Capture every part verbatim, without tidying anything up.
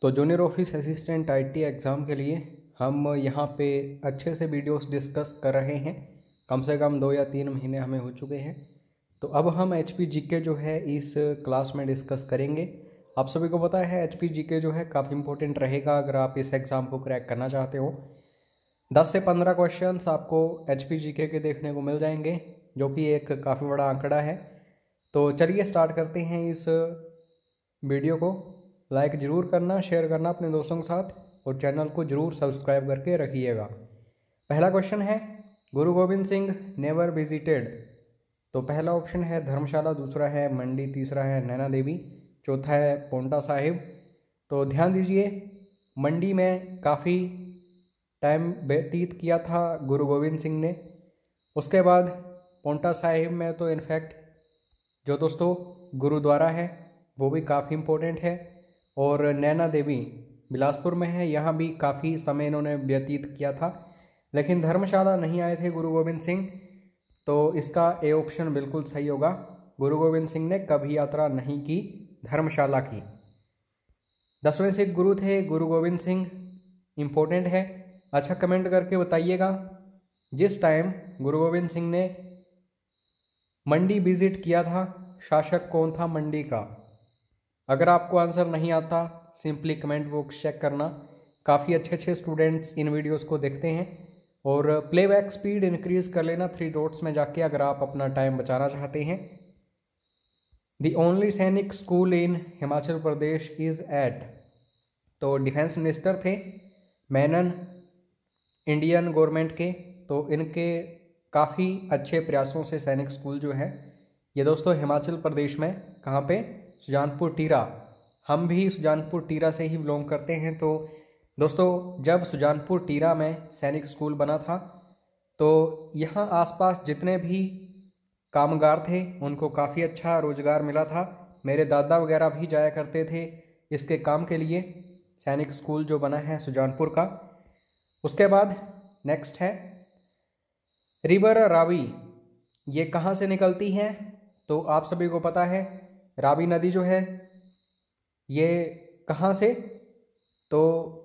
तो junior office assistant IT exam के लिए हम यहाँ पे अच्छे से वीडियोस डिस्कस कर रहे हैं। कम से कम दो या तीन महीने हमें हो चुके हैं। तो अब हम एचपी जीके जो है इस क्लास में डिस्कस करेंगे। आप सभी को पता है एचपी जीके जो है काफ़ी इंपॉर्टेंट रहेगा अगर आप इस एग्ज़ाम को क्रैक करना चाहते हो। दस से पंद्रह क्वेश्चंस आपको एचपी जीके के देखने को मिल जाएंगे, जो कि एक काफ़ी बड़ा आंकड़ा है। तो चलिए स्टार्ट करते हैं इस वीडियो को। लाइक ज़रूर करना, शेयर करना अपने दोस्तों के साथ और चैनल को ज़रूर सब्सक्राइब करके रखिएगा। पहला क्वेश्चन है, गुरु गोविंद सिंह नेवर विजिटेड। तो पहला ऑप्शन है धर्मशाला, दूसरा है मंडी, तीसरा है नैना देवी, चौथा है पोंटा साहिब। तो ध्यान दीजिए, मंडी में काफ़ी टाइम व्यतीत किया था गुरु गोविंद सिंह ने। उसके बाद पोंटा साहिब में तो इनफैक्ट जो दोस्तों गुरुद्वारा है वो भी काफ़ी इम्पोर्टेंट है, और नैना देवी बिलासपुर में है, यहाँ भी काफ़ी समय इन्होंने व्यतीत किया था। लेकिन धर्मशाला नहीं आए थे गुरु गोविंद सिंह, तो इसका ए ऑप्शन बिल्कुल सही होगा। गुरु गोविंद सिंह ने कभी यात्रा नहीं की, धर्मशाला की। दसवें सिख गुरु थे गुरु गोविंद सिंह, इम्पोर्टेंट है। अच्छा, कमेंट करके बताइएगा जिस टाइम गुरु गोविंद सिंह ने मंडी विजिट किया था, शासक कौन था मंडी का। अगर आपको आंसर नहीं आता सिंपली कमेंट बॉक्स चेक करना। काफ़ी अच्छे अच्छे स्टूडेंट्स इन वीडियोस को देखते हैं। और प्लेबैक स्पीड इंक्रीज कर लेना थ्री डॉट्स में जाके अगर आप अपना टाइम बचाना चाहते हैं। The only Sainik school in Himachal Pradesh is at. तो डिफेंस मिनिस्टर थे मेनन, इंडियन गवर्नमेंट के। तो इनके काफ़ी अच्छे प्रयासों से सैनिक स्कूल जो है ये दोस्तों हिमाचल प्रदेश में कहाँ पे, सुजानपुर टीरा। हम भी सुजानपुर टीरा से ही बिलोंग करते हैं। तो दोस्तों जब सुजानपुर टीरा में सैनिक स्कूल बना था तो यहाँ आसपास जितने भी कामगार थे उनको काफ़ी अच्छा रोजगार मिला था। मेरे दादा वगैरह भी जाया करते थे इसके काम के लिए। सैनिक स्कूल जो बना है सुजानपुर का। उसके बाद नेक्स्ट है रिवर रावी, ये कहाँ से निकलती है। तो आप सभी को पता है रावी नदी जो है ये कहाँ से, तो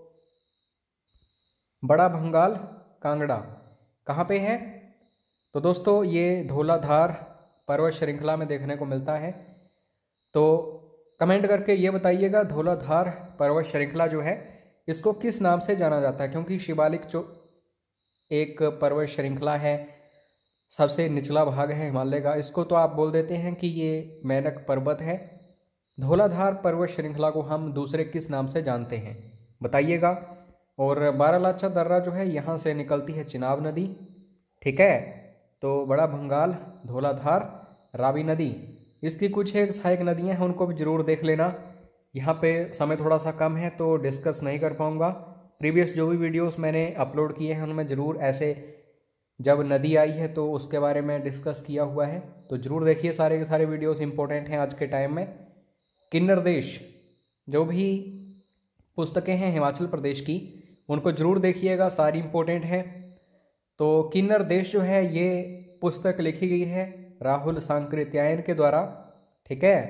बड़ा भंगाल कांगड़ा कहाँ पे है। तो दोस्तों ये धौलाधार पर्वत श्रृंखला में देखने को मिलता है। तो कमेंट करके ये बताइएगा धौलाधार पर्वत श्रृंखला जो है इसको किस नाम से जाना जाता है, क्योंकि शिवालिक जो एक पर्वत श्रृंखला है, सबसे निचला भाग है हिमालय का, इसको तो आप बोल देते हैं कि ये मेनक पर्वत है। धौलाधार पर्वत श्रृंखला को हम दूसरे किस नाम से जानते हैं बताइएगा। और बारालाचा दर्रा जो है यहाँ से निकलती है चिनाब नदी, ठीक है। तो बड़ा भंगाल, धौलाधार, रावी नदी, इसकी कुछ एक सहायक नदियाँ हैं, उनको भी जरूर देख लेना। यहाँ पे समय थोड़ा सा कम है तो डिस्कस नहीं कर पाऊँगा। प्रीवियस जो भी वीडियोस मैंने अपलोड किए हैं उनमें ज़रूर ऐसे जब नदी आई है तो उसके बारे में डिस्कस किया हुआ है, तो ज़रूर देखिए। सारे के सारे वीडियोस इंपॉर्टेंट हैं आज के टाइम में। किन्नर देश, जो भी पुस्तकें हैं हिमाचल प्रदेश की उनको ज़रूर देखिएगा, सारी इंपॉर्टेंट हैं। तो किन्नर देश जो है ये पुस्तक लिखी गई है राहुल सांकृत्यायन के द्वारा, ठीक है।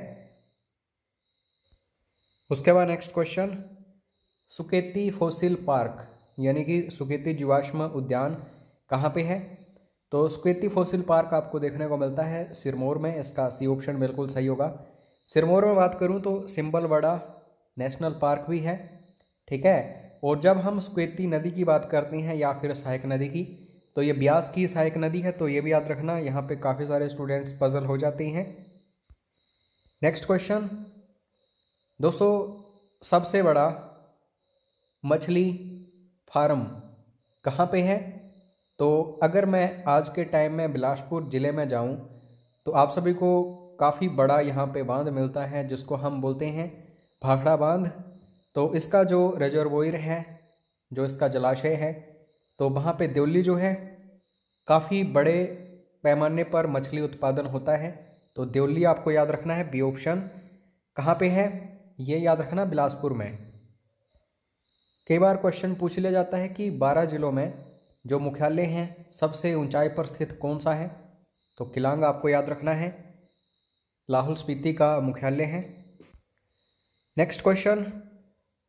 उसके बाद next question, Suketi fossil park यानी कि सुकेती जीवाश्म उद्यान कहाँ पे है। तो सुकेती फॉसिल पार्क आपको देखने को मिलता है सिरमौर में, इसका सी ऑप्शन बिल्कुल सही होगा। सिरमौर में बात करूँ तो सिंबलबड़ा नेशनल पार्क भी है, ठीक है। और जब हम सुकेती नदी की बात करते हैं या फिर सहायक नदी की, तो ये ब्यास की सहायक नदी है, तो ये भी याद रखना। यहाँ पे काफ़ी सारे स्टूडेंट्स पजल हो जाते हैं। नेक्स्ट क्वेश्चन, दोस्तों सबसे बड़ा मछली फार्म कहाँ पे है। तो अगर मैं आज के टाइम में बिलासपुर ज़िले में जाऊं तो आप सभी को काफ़ी बड़ा यहाँ पे बांध मिलता है जिसको हम बोलते हैं भाखड़ा बांध। तो इसका जो रिजर्वोयर है, जो इसका जलाशय है, तो वहाँ पे देवली जो है काफ़ी बड़े पैमाने पर मछली उत्पादन होता है। तो देवली आपको याद रखना है, बी ऑप्शन। कहाँ पे है ये याद रखना, बिलासपुर में। कई बार क्वेश्चन पूछ लिया जाता है कि बारह जिलों में जो मुख्यालय हैं सबसे ऊंचाई पर स्थित कौन सा है। तो किलांग आपको याद रखना है, लाहौल स्पीति का मुख्यालय है। Next question,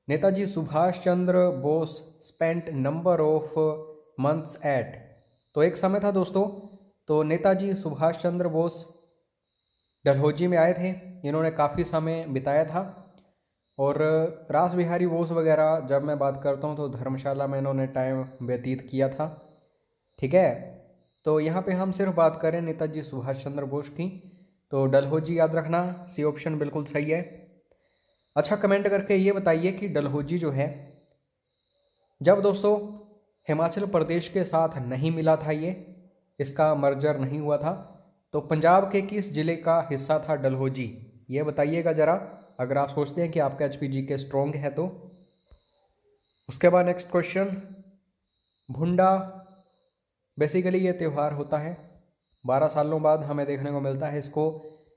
Netaji Subhash Chandra Bose spent number of months at. तो एक समय था दोस्तों, तो नेताजी सुभाष चंद्र बोस डलहौजी में आए थे, इन्होंने काफ़ी समय बिताया था। और रास बिहारी बोस वगैरह जब मैं बात करता हूँ तो धर्मशाला में इन्होंने टाइम व्यतीत किया था। ठीक है, तो यहाँ पे हम सिर्फ बात करें नेताजी सुभाष चंद्र बोस की, तो डलहौजी याद रखना, सी ऑप्शन बिल्कुल सही है। अच्छा, कमेंट करके ये बताइए कि डलहौजी जो है जब दोस्तों हिमाचल प्रदेश के साथ नहीं मिला था, ये इसका मर्जर नहीं हुआ था, तो पंजाब के किस जिले का हिस्सा था डलहौजी, ये बताइएगा ज़रा, अगर आप सोचते हैं कि आपका एच पी जी के स्ट्रॉन्ग है तो। उसके बाद नेक्स्ट क्वेश्चन, भुंडा बेसिकली ये त्यौहार होता है, बारह सालों बाद हमें देखने को मिलता है इसको।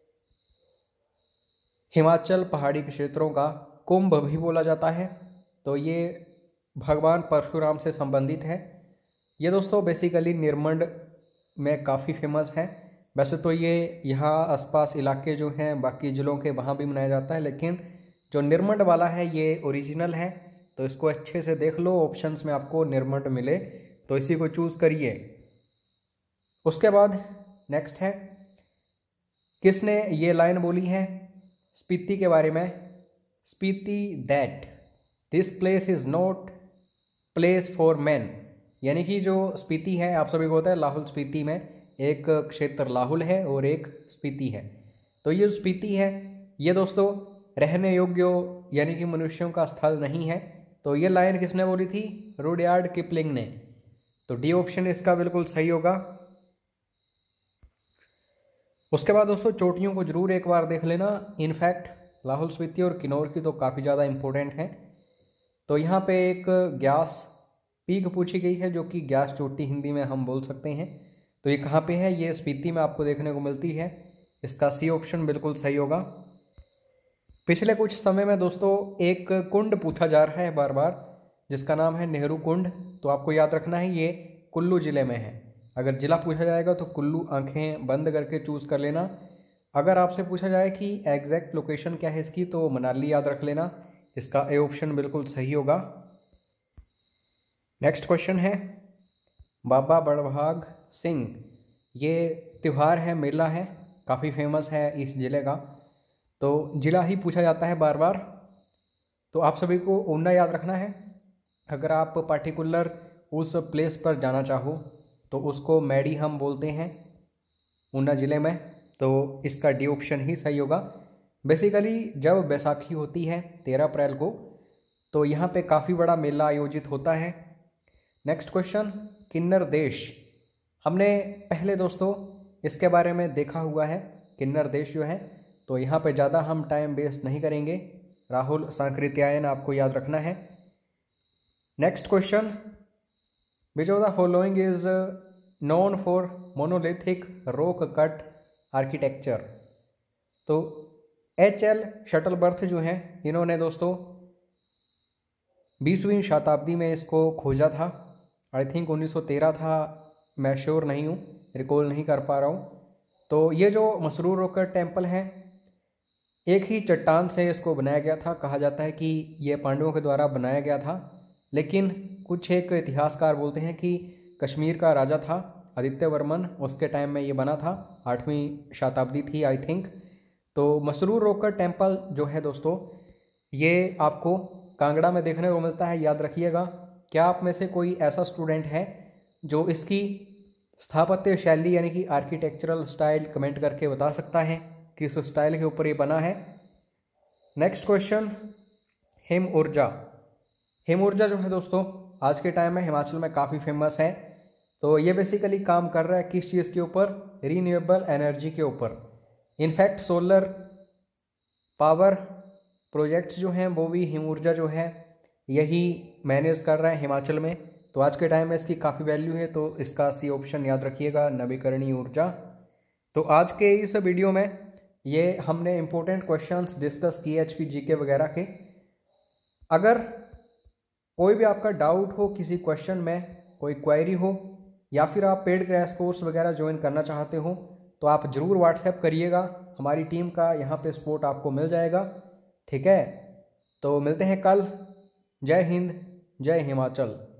हिमाचल पहाड़ी क्षेत्रों का कुंभ भी बोला जाता है, तो ये भगवान परशुराम से संबंधित है। ये दोस्तों बेसिकली निरमंड में काफ़ी फेमस है। वैसे तो ये यहाँ आसपास इलाके जो हैं बाकी ज़िलों के वहाँ भी मनाया जाता है, लेकिन जो निरमंड वाला है ये ओरिजिनल है, तो इसको अच्छे से देख लो, ऑप्शंस में आपको निरमंड मिले तो इसी को चूज़ करिए। उसके बाद नेक्स्ट है, किसने ये लाइन बोली है स्पीति के बारे में, Spiti that this place is not place for man, यानी कि जो स्पीति है आप सभी को होता है लाहौल स्पीति में एक क्षेत्र लाहौल है और एक स्पीति है, तो ये स्पीति है ये दोस्तों रहने योग्य यानी कि मनुष्यों का स्थल नहीं है। तो ये लाइन किसने बोली थी, रुडयार्ड किपलिंग ने, तो डी ऑप्शन इसका बिल्कुल सही होगा। उसके बाद दोस्तों चोटियों को जरूर एक बार देख लेना, इनफैक्ट लाहौल स्पीति और किन्नौर की तो काफ़ी ज़्यादा इंपॉर्टेंट है। तो यहाँ पे एक ग्यास पीक पूछी गई है जो कि ग्यास चोटी हिंदी में हम बोल सकते हैं, तो ये कहाँ पे है, ये स्पीति में आपको देखने को मिलती है, इसका सी ऑप्शन बिल्कुल सही होगा। पिछले कुछ समय में दोस्तों एक कुंड पूछा जा रहा है बार बार जिसका नाम है नेहरू कुंड, तो आपको याद रखना है ये कुल्लू ज़िले में है। अगर ज़िला पूछा जाएगा तो कुल्लू आंखें बंद करके चूज़ कर लेना। अगर आपसे पूछा जाए कि एग्जैक्ट लोकेशन क्या है इसकी, तो मनाली याद रख लेना, इसका ए ऑप्शन बिल्कुल सही होगा। नेक्स्ट क्वेश्चन है, बाबा बड़भाग सिंह, ये त्यौहार है, मेला है, काफ़ी फेमस है इस ज़िले का, तो ज़िला ही पूछा जाता है बार बार, तो आप सभी को ऊना याद रखना है। अगर आप पार्टिकुलर उस प्लेस पर जाना चाहो तो उसको मैडी हम बोलते हैं ऊना ज़िले में, तो इसका डी ऑप्शन ही सही होगा। बेसिकली जब बैसाखी होती है तेरह अप्रैल को, तो यहाँ पे काफ़ी बड़ा मेला आयोजित होता है। नेक्स्ट क्वेश्चन, किन्नर देश, हमने पहले दोस्तों इसके बारे में देखा हुआ है, किन्नर देश जो है, तो यहाँ पे ज़्यादा हम टाइम वेस्ट नहीं करेंगे, राहुल सांकृत्यायन आपको याद रखना है। Next question, which of the following is known for monolithic rock cut architecture, तो एच एल शटलबर्थ जो हैं इन्होंने दोस्तों बीसवीं शताब्दी में इसको खोजा था, आई थिंक उन्नीस सौ तेरह था, मैं श्योर नहीं हूँ, रिकॉल नहीं कर पा रहा हूँ। तो ये जो मसरूर रॉक कट टेम्पल है एक ही चट्टान से इसको बनाया गया था, कहा जाता है कि ये पांडवों के द्वारा बनाया गया था, लेकिन कुछ एक इतिहासकार बोलते हैं कि कश्मीर का राजा था आदित्य वर्मन, उसके टाइम में ये बना था, आठवीं शताब्दी थी आई थिंक। तो मसरूर रॉक कट टेम्पल जो है दोस्तों ये आपको कांगड़ा में देखने को मिलता है, याद रखिएगा। क्या आप में से कोई ऐसा स्टूडेंट है जो इसकी स्थापत्य शैली यानी कि आर्किटेक्चरल स्टाइल कमेंट करके बता सकता है कि इस स्टाइल के ऊपर ये बना है? नेक्स्ट क्वेश्चन, हिम ऊर्जा, हिम ऊर्जा जो है दोस्तों आज के टाइम में हिमाचल में काफ़ी फेमस है। तो ये बेसिकली काम कर रहा है किस चीज़ के ऊपर, रीन्यूएबल एनर्जी के ऊपर। इनफैक्ट सोलर पावर प्रोजेक्ट्स जो हैं वो भी हिम ऊर्जा जो है यही मैनेज कर रहा है हिमाचल में। तो आज के टाइम में इसकी काफ़ी वैल्यू है, तो इसका सी ऑप्शन याद रखिएगा, नवीकरणीय ऊर्जा। तो आज के इस वीडियो में ये हमने इम्पोर्टेंट क्वेश्चंस डिस्कस किए एच पी जी के वगैरह के। अगर कोई भी आपका डाउट हो किसी क्वेश्चन में, कोई क्वेरी हो, या फिर आप पेड क्रैश कोर्स वगैरह ज्वाइन करना चाहते हो तो आप ज़रूर व्हाट्सएप करिएगा, हमारी टीम का यहाँ पे सपोर्ट आपको मिल जाएगा। ठीक है, तो मिलते हैं कल जय हिंद, जय हिमाचल।